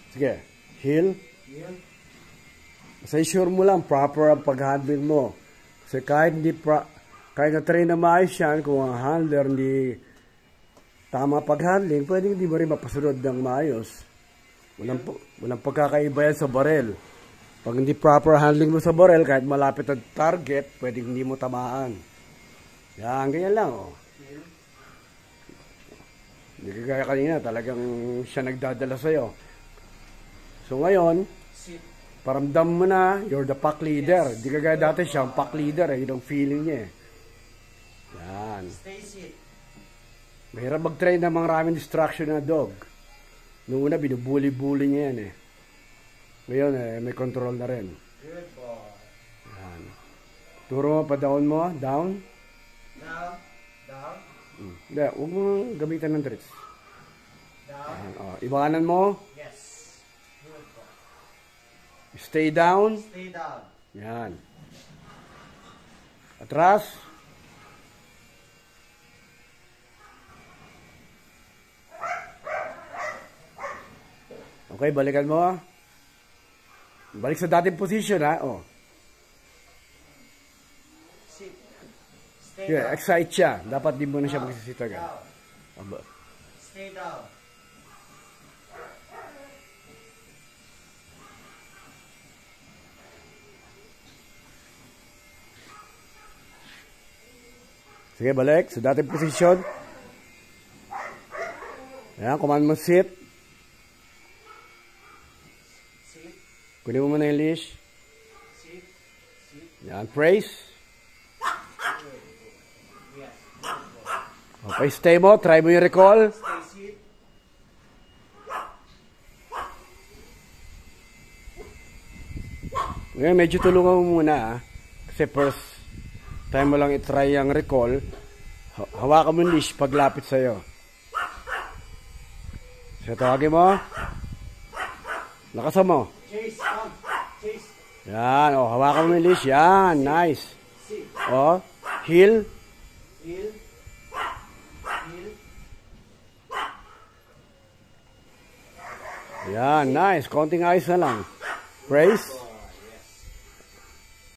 Sige. Heel. Heel. Kasi sure mo lang, proper ang pag-handle mo. Kasi kahit na-train na maayos yan, kung ang handler hindi tama pag-handling, pwede hindi mo rin mapasunod ng maayos. Walang pagkakaiba yan sa barel. Pag hindi proper handling mo sa barel, kahit malapit ang target, pwede hindi mo tamaan. Yan, ganyan lang. Oh. Hindi kagaya kanina, talagang siya nagdadala sa'yo. So ngayon, paramdam mo na, you're the pack leader. Hindi kagaya dati siya ang pack leader. Yun ang feeling niya. Yan. Stay sit. Mahirap mag-train ng maraming distraction na dog. Noong una, binubuli-buli niya yan eh. Ngayon may control na rin. Good boy. Yan. Turo mo, pa-down mo. Down. Down. Down. Hindi, huwag mo gamitan ng treats. Down. Oh, ibanan mo. Yes. Good boy. Stay down. Stay down. Yan. Atras. Okay, balikan mo. Balik sa dating position, ha? Oh. Sit. Stay Yeah, down. excite siya. Dapat di mo na siya magsisita agad. Down. Stay down. Sige, balik sa dating position. Yan, command mo sit. Sit. Kunin mo muna yung leash. Sit. Sit. Yan, praise. Yes. Okay, stay mo. Try mo yung recall. Stay sit. Ngayon, medyo tulungan mo muna, ha? Kasi first time mo lang itry ang recall. Hawakan mo yung leash paglapit sa'yo. So, tawagin mo. Lakasan mo. Chase. Come. Chase. Yan, oh, hawakan mo yung leash. Yan, nice. Sit. Oh, heel. Heel. Heel. Yan, nice. Konting ayos na lang. Praise.